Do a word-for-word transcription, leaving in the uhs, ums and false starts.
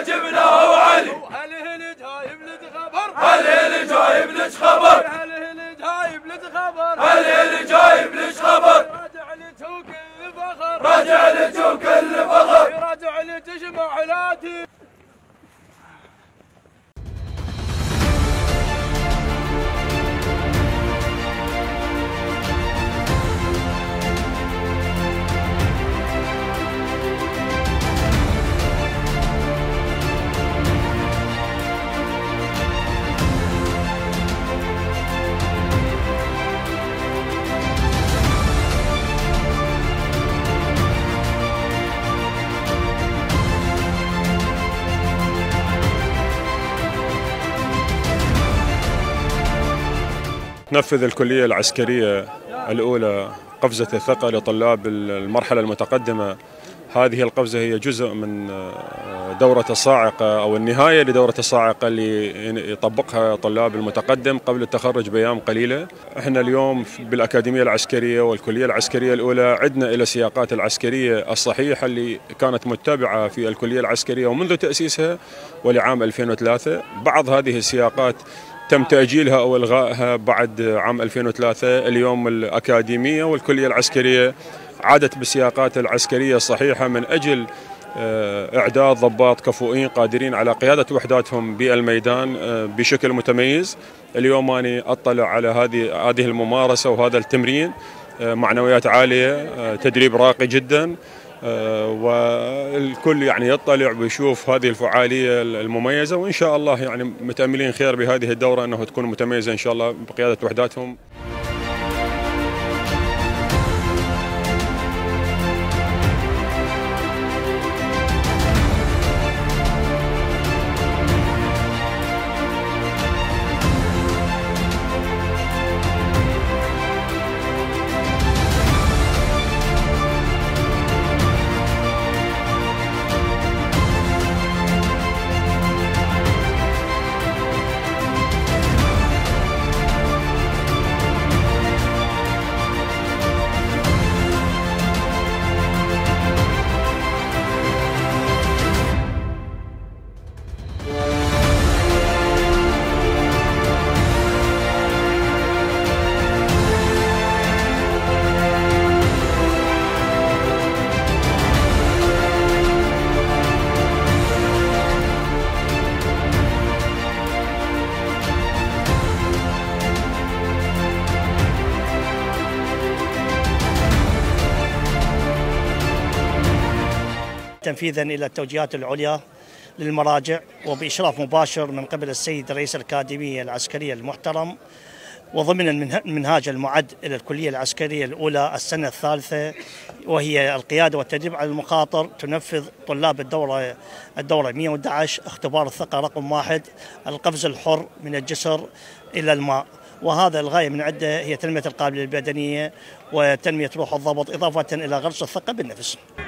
جبناه وعلي. هل هل جايب لك خبر؟ هل هل جايب لك خبر؟ هل هل جايب لك خبر؟ هل هل جايب لك خبر؟ راجع لك وكل فخر. راجع لك وكل فخر. راجع لك تجمع علاتي. تنفذ الكلية العسكرية الأولى قفزة الثقة لطلاب المرحلة المتقدمة. هذه القفزة هي جزء من دورة الصاعقة أو النهاية لدورة الصاعقة اللي يطبقها طلاب المتقدم قبل التخرج بأيام قليلة. احنا اليوم بالأكاديمية العسكرية والكلية العسكرية الأولى عدنا إلى السياقات العسكرية الصحيحة اللي كانت متبعة في الكلية العسكرية ومنذ تأسيسها ولعام ألفين وثلاثة. بعض هذه السياقات تم تأجيلها أو إلغائها بعد عام ألفين وثلاثة. اليوم الأكاديمية والكلية العسكرية عادت بالسياقات العسكرية الصحيحة من أجل إعداد ضباط كفؤين قادرين على قيادة وحداتهم بالميدان بشكل متميز. اليوم أنا أطلع على هذه هذه الممارسة وهذا التمرين، معنويات عالية، تدريب راقي جدا، والكل يعني يطلع ويشوف هذه الفعالية المميزة، وإن شاء الله يعني متأملين خير بهذه الدورة أنه تكون متميزة إن شاء الله بقيادة وحداتهم. تنفيذا إلى التوجيهات العليا للمراجع وبإشراف مباشر من قبل السيد رئيس الأكاديمية العسكرية المحترم، وضمن المنهاج المعد إلى الكلية العسكرية الأولى السنة الثالثة، وهي القيادة والتدريب على المخاطر. تنفذ طلاب الدورة الدورة مئة وأحد عشر اختبار الثقة رقم واحد، القفز الحر من الجسر إلى الماء. وهذا الغاية من عدة هي تنمية القابلية البدنية وتنمية روح الضبط، إضافة إلى غرس الثقة بالنفس.